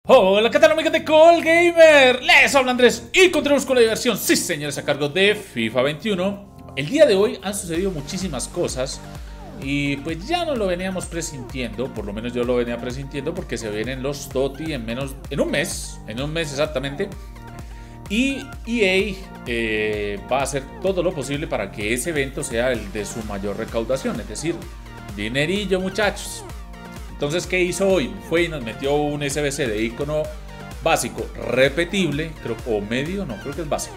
Hola, ¿qué tal amigos de Call Gamer? Les habla Andrés y continuamos con la diversión, sí señores, a cargo de FIFA 21. El día de hoy han sucedido muchísimas cosas y pues ya no lo veníamos presintiendo, por lo menos yo lo venía presintiendo porque se vienen los TOTY en un mes exactamente. Y EA va a hacer todo lo posible para que ese evento sea el de su mayor recaudación, es decir, dinerillo muchachos. Entonces, ¿qué hizo hoy? Fue y nos metió un SBC de icono básico repetible, creo, o medio, no, creo que es básico.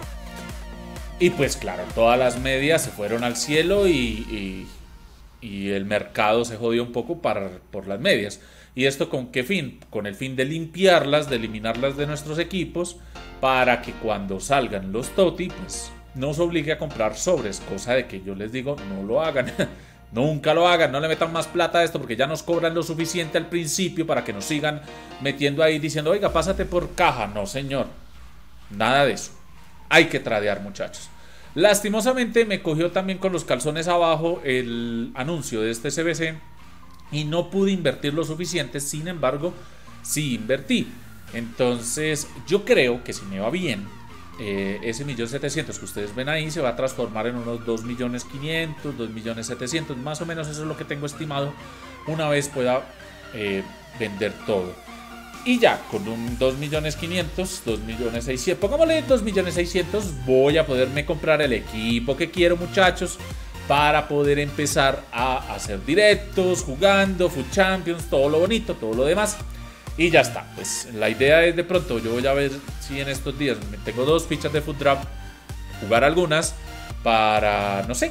Y pues claro, todas las medias se fueron al cielo y el mercado se jodió un poco por las medias. ¿Y esto con qué fin? Con el fin de limpiarlas, de eliminarlas de nuestros equipos, para que cuando salgan los TOTY, pues nos obligue a comprar sobres, cosa de que yo les digo, no lo hagan. Nunca lo hagan, no le metan más plata a esto porque ya nos cobran lo suficiente al principio para que nos sigan metiendo ahí diciendo, oiga, pásate por caja. No, señor, nada de eso. Hay que tradear, muchachos. Lastimosamente me cogió también con los calzones abajo el anuncio de este CBC y no pude invertir lo suficiente, sin embargo, sí invertí. Entonces, yo creo que si me va bien, ese 1.700.000 que ustedes ven ahí se va a transformar en unos 2.500.000, 2.700.000, más o menos eso es lo que tengo estimado una vez pueda vender todo. Y ya, con un 2.500.000, 2.600.000, pongámosle 2.600.000, voy a poderme comprar el equipo que quiero, muchachos, para poder empezar a hacer directos, jugando, Food Champions, todo lo bonito, todo lo demás. Y ya está, pues la idea es de pronto, yo voy a ver si en estos días tengo 2 fichas de Food Draft, jugar algunas para, no sé,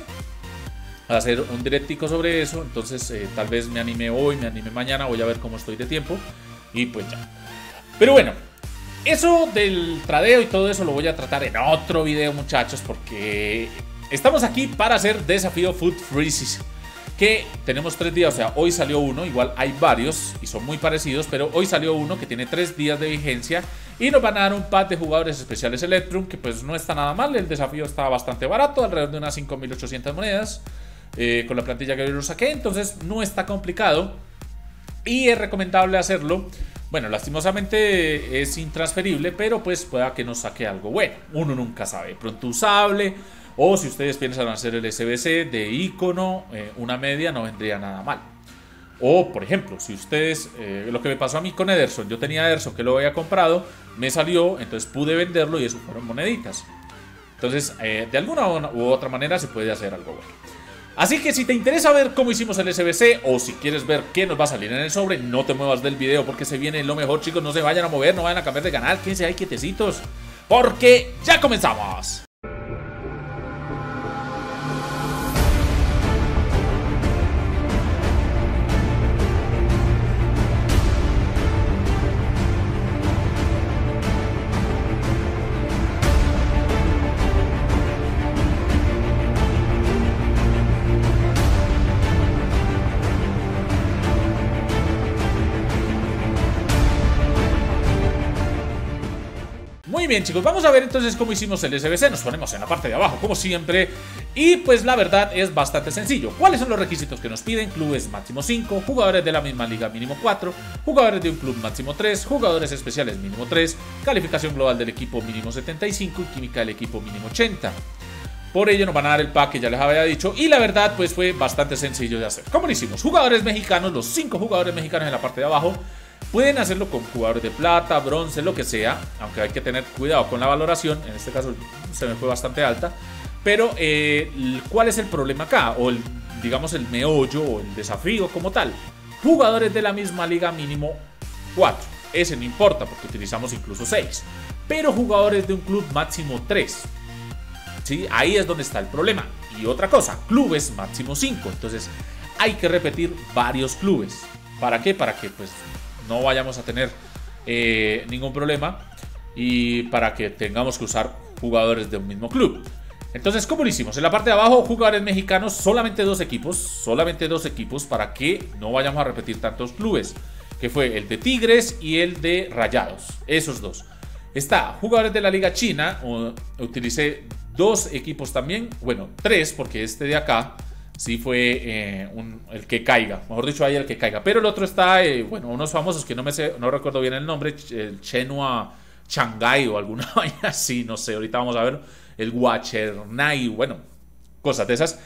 hacer un directico sobre eso. Entonces tal vez me anime hoy, me anime mañana, voy a ver cómo estoy de tiempo y pues ya. Pero bueno, eso del tradeo y todo eso lo voy a tratar en otro video, muchachos, porque estamos aquí para hacer desafío Food Freezes, que tenemos 3 días, o sea, hoy salió uno, igual hay varios y son muy parecidos, pero hoy salió uno que tiene 3 días de vigencia y nos van a dar un pack de jugadores especiales Electrum, que pues no está nada mal, el desafío está bastante barato, alrededor de unas 5.800 monedas, con la plantilla que yo lo saqué, entonces no está complicado y es recomendable hacerlo. Bueno, lastimosamente es intransferible, pero pues pueda que nos saque algo bueno, uno nunca sabe, pronto usable. O si ustedes piensan hacer el SBC de icono, una media no vendría nada mal. O por ejemplo, si ustedes, lo que me pasó a mí con Ederson, yo tenía Ederson que lo había comprado, me salió, entonces pude venderlo y eso fueron moneditas. Entonces, de alguna u otra manera se puede hacer algo bueno. Así que si te interesa ver cómo hicimos el SBC o si quieres ver qué nos va a salir en el sobre, no te muevas del video porque se viene lo mejor, chicos. No se vayan a mover, no vayan a cambiar de canal, quédense ahí quietecitos porque ya comenzamos. Muy bien, chicos, vamos a ver entonces cómo hicimos el SBC. Nos ponemos en la parte de abajo como siempre y pues la verdad es bastante sencillo. ¿Cuáles son los requisitos que nos piden? Clubes máximo 5, jugadores de la misma liga mínimo 4, jugadores de un club máximo 3, jugadores especiales mínimo 3, calificación global del equipo mínimo 75 y química del equipo mínimo 80. Por ello nos van a dar el pack que ya les había dicho y la verdad pues fue bastante sencillo de hacer. ¿Cómo lo hicimos? Jugadores mexicanos, los 5 jugadores mexicanos en la parte de abajo. Pueden hacerlo con jugadores de plata, bronce, lo que sea, aunque hay que tener cuidado con la valoración. En este caso se me fue bastante alta. Pero ¿cuál es el problema acá? O digamos el meollo o el desafío como tal. Jugadores de la misma liga mínimo 4. Ese no importa porque utilizamos incluso 6. Pero jugadores de un club máximo 3. ¿Sí? Ahí es donde está el problema. Y otra cosa, clubes máximo 5. Entonces hay que repetir varios clubes. ¿Para qué? Para que pues no vayamos a tener ningún problema y para que tengamos que usar jugadores de un mismo club. Entonces, ¿cómo lo hicimos? En la parte de abajo, jugadores mexicanos, solamente 2 equipos para que no vayamos a repetir tantos clubes, que fue el de Tigres y el de Rayados, esos 2. Está jugadores de la Liga China, utilicé 2 equipos también, bueno, 3 porque este de acá sí fue el que caiga. Mejor dicho, ahí el que caiga. Pero el otro está, bueno, unos famosos que no me sé, no recuerdo bien el nombre, el Chenua Shanghai o alguna vaina así, no sé, ahorita vamos a ver. El Guachernay, bueno, cosas de esas.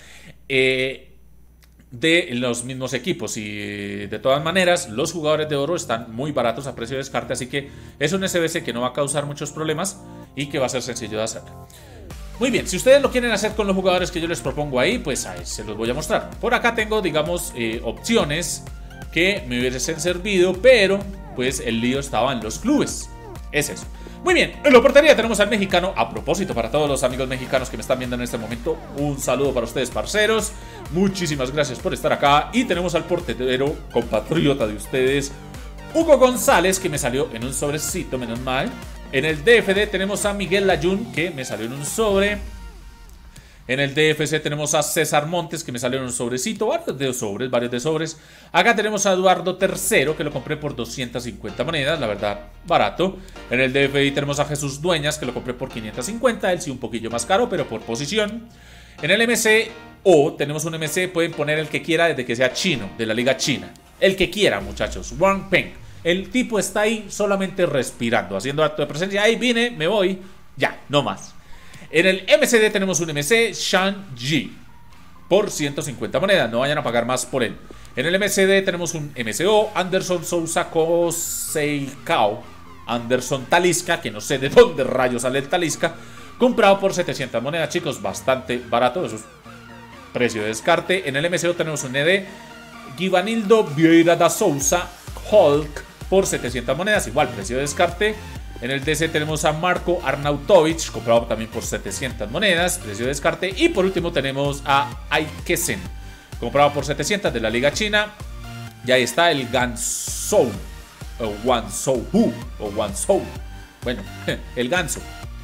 De los mismos equipos y de todas maneras los jugadores de oro están muy baratos a precio de descarte, así que es un SBC que no va a causar muchos problemas y que va a ser sencillo de hacer. Muy bien, si ustedes lo quieren hacer con los jugadores que yo les propongo ahí, pues ahí se los voy a mostrar. Por acá tengo, digamos, opciones que me hubiesen servido, pero pues el lío estaba en los clubes. Es eso. Muy bien, en la portería tenemos al mexicano. A propósito, para todos los amigos mexicanos que me están viendo en este momento, un saludo para ustedes, parceros. Muchísimas gracias por estar acá. Y tenemos al portero compatriota de ustedes, Hugo González, que me salió en un sobrecito, menos mal. En el DFD tenemos a Miguel Layún, que me salió en un sobre. En el DFC tenemos a César Montes, que me salió en un sobrecito, varios de sobres. Acá tenemos a Eduardo III, que lo compré por 250 monedas, la verdad, barato. En el DFI tenemos a Jesús Dueñas, que lo compré por 550, él sí un poquillo más caro, pero por posición. En el MCO tenemos un MC, pueden poner el que quiera desde que sea chino, de la liga china. El que quiera, muchachos, Wang Peng. El tipo está ahí solamente respirando, haciendo acto de presencia. Ahí vine, me voy, ya, no más. En el MCD tenemos un MC Shang-Ji por 150 monedas, no vayan a pagar más por él. En el MCD tenemos un MCO Anderson Sousa Koseikao, Anderson Talisca, que no sé de dónde rayos sale el Talisca, comprado por 700 monedas, chicos, bastante barato, eso es precio de descarte. En el MCO tenemos un ED Givanildo Vieira da Sousa Hulk por 700 monedas, igual precio de descarte. En el DC tenemos a Marco Arnautovic, comprado también por 700 monedas, precio de descarte. Y por último tenemos a Aikesen, comprado por 700 de la Liga China. Y ahí está el Ganzhou, o Guangzhou. Bueno, el Ganso.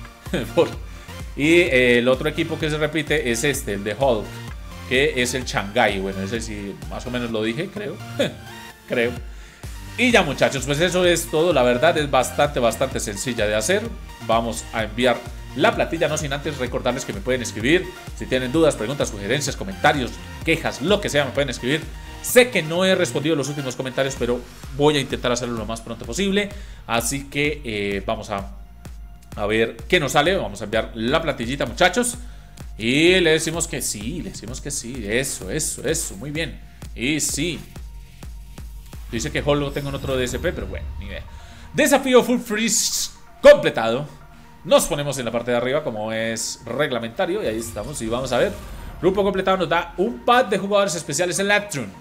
Y el otro equipo que se repite es este, el de Hulk, que es el Shanghai. Bueno, ese sí, más o menos lo dije, creo. Creo. Y ya, muchachos, pues eso es todo. La verdad es bastante sencilla de hacer. Vamos a enviar la platilla, no sin antes recordarles que me pueden escribir. Si tienen dudas, preguntas, sugerencias, comentarios, quejas, lo que sea, me pueden escribir. Sé que no he respondido los últimos comentarios, pero voy a intentar hacerlo lo más pronto posible. Así que vamos a ver qué nos sale. Vamos a enviar la platillita, muchachos. Y le decimos que sí, Eso, muy bien. Y sí. Dice que Hall lo tengo en otro DSP, pero bueno, ni idea. Desafío Full Freeze completado. Nos ponemos en la parte de arriba como es reglamentario. Y ahí estamos, y vamos a ver. Grupo completado nos da un pad de jugadores especiales en Lectron.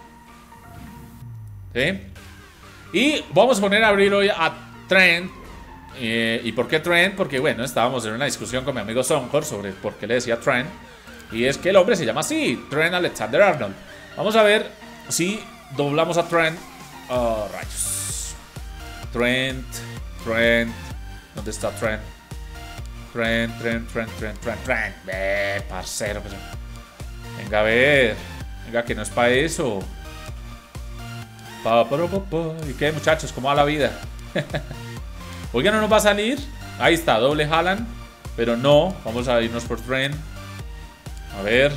¿Sí? Y vamos a poner a abrir hoy a Trent. ¿Y por qué Trent? Porque bueno, estábamos en una discusión con mi amigo Sonkor sobre por qué le decía Trent. Y es que el hombre se llama así, Trent Alexander-Arnold. Vamos a ver si doblamos a Trent. Oh, rayos. Trent. ¿Dónde está Trent? Trent. Parcero. Pues. Venga, a ver. Venga, que no es para eso. ¿Y qué, muchachos? ¿Cómo va la vida? Oiga, ¿no nos va a salir? Ahí está, doble Haaland. Pero no, vamos a irnos por Trent. A ver.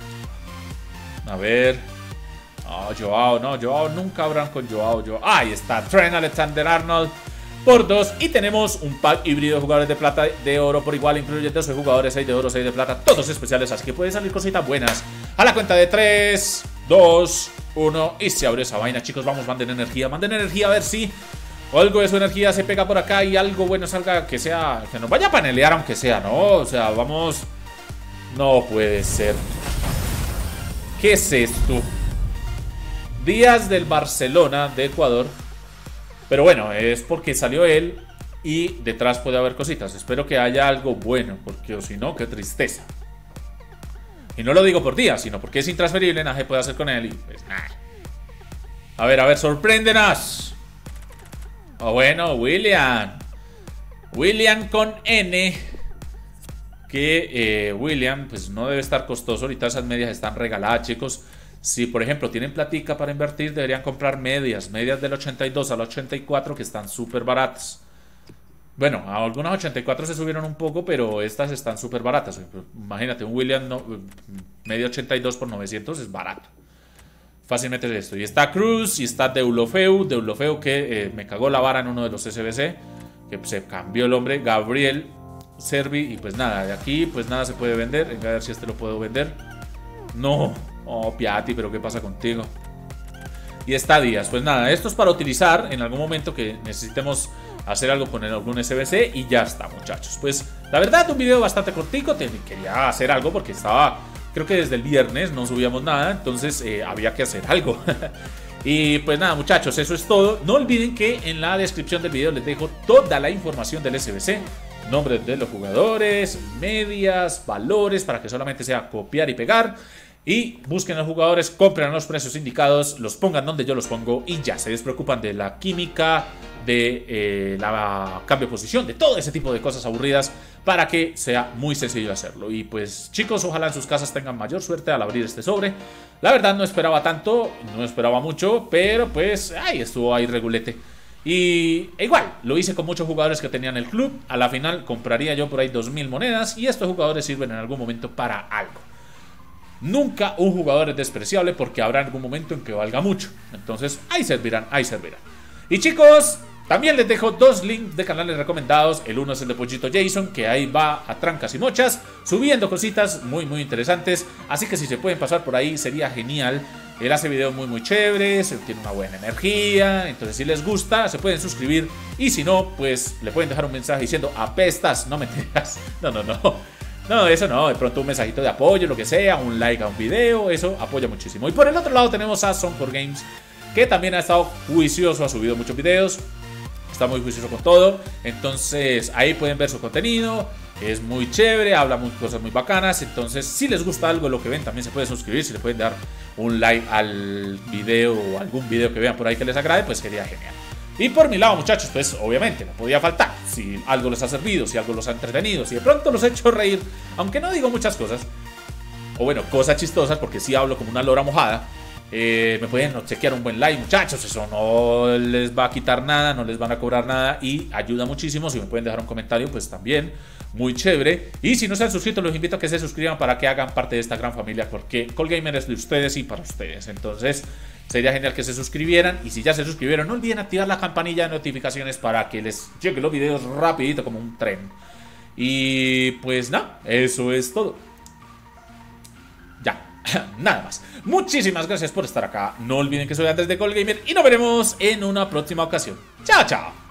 Joao, no, Joao, nunca habrán con Joao. Ahí está, Trent Alexander-Arnold por 2. Y tenemos un pack híbrido de jugadores de plata, de oro por igual, incluyendo 6 jugadores, 6 de oro, 6 de plata, todos especiales. Así que pueden salir cositas buenas. A la cuenta de 3, 2, 1. Y se abre esa vaina, chicos. Vamos, manden energía, a ver si algo de su energía se pega por acá y algo bueno salga, que sea, que nos vaya a panelear, aunque sea, ¿no? O sea, vamos. No puede ser. ¿Qué es esto? Díaz del Barcelona de Ecuador. Pero bueno, es porque salió él y detrás puede haber cositas. Espero que haya algo bueno, porque o si no, qué tristeza. Y no lo digo por Díaz, sino porque es intransferible, nada se puede hacer con él y pues nada. A ver, sorpréndenos. Oh, bueno, William con N. Que William, pues no debe estar costoso. Ahorita esas medias están regaladas, chicos. Si por ejemplo tienen platica para invertir, deberían comprar medias del 82 al 84, que están súper baratas. Bueno, algunas 84 se subieron un poco, pero estas están súper baratas. Imagínate, un William medio 82 por 900 es barato. Fácilmente es esto. Y está Cruz y está Deulofeu que me cagó la vara en uno de los SBC, que se cambió el hombre. Gabriel Servi. Y pues nada, de aquí pues nada se puede vender. A ver si este lo puedo vender. No. Oh, Piatti, pero ¿qué pasa contigo? Y está Díaz. Pues nada, esto es para utilizar en algún momento que necesitemos hacer algo con algún SBC. Y ya está, muchachos. Pues la verdad, un video bastante cortico. Quería hacer algo porque estaba... Creo que desde el viernes no subíamos nada, entonces había que hacer algo. Y pues nada, muchachos, eso es todo. No olviden que en la descripción del video les dejo toda la información del SBC. Nombres de los jugadores, medias, valores, para que solamente sea copiar y pegar. Y busquen a los jugadores, compren a los precios indicados, los pongan donde yo los pongo y ya se despreocupan de la química, de la cambio de posición, de todo ese tipo de cosas aburridas para que sea muy sencillo hacerlo. Y pues chicos, ojalá en sus casas tengan mayor suerte al abrir este sobre. La verdad no esperaba tanto, no esperaba mucho, pero pues estuvo ahí regulete. Y igual, lo hice con muchos jugadores que tenían el club. A la final compraría yo por ahí 2000 monedas y estos jugadores sirven en algún momento para algo. Nunca un jugador es despreciable porque habrá algún momento en que valga mucho. Entonces ahí servirán, ahí servirán. Y chicos, también les dejo dos links de canales recomendados. El uno es el de Pollito Jason, que ahí va a trancas y mochas, subiendo cositas muy interesantes. Así que si se pueden pasar por ahí sería genial. Él hace videos muy chéveres, tiene una buena energía. Entonces si les gusta se pueden suscribir. Y si no, pues le pueden dejar un mensaje diciendo apestas, no me digas. No, eso no, de pronto un mensajito de apoyo, lo que sea, un like a un video, eso apoya muchísimo. Y por el otro lado tenemos a Soundcore Games, que también ha estado juicioso, ha subido muchos videos, está muy juicioso con todo. Entonces ahí pueden ver su contenido, es muy chévere, habla cosas muy bacanas. Entonces si les gusta algo de lo que ven, también se pueden suscribir, si le pueden dar un like al video o algún video que vean por ahí que les agrade, pues sería genial. Y por mi lado, muchachos, pues obviamente no podía faltar. Si algo les ha servido, si algo los ha entretenido, si de pronto los he hecho reír, aunque no digo muchas cosas, o bueno, cosas chistosas, porque sí hablo como una lora mojada, me pueden chequear un buen like, muchachos. Eso no les va a quitar nada, no les van a cobrar nada y ayuda muchísimo. Si me pueden dejar un comentario, pues también muy chévere. Y si no se han suscrito, los invito a que se suscriban para que hagan parte de esta gran familia, porque Colgamer es de ustedes y para ustedes. Entonces sería genial que se suscribieran. Y si ya se suscribieron, no olviden activar la campanilla de notificaciones para que les lleguen los videos rapidito como un tren. Y pues nada, eso es todo. Ya, nada más. Muchísimas gracias por estar acá. No olviden que soy Andrés de Colgamer y nos veremos en una próxima ocasión. Chao, chao.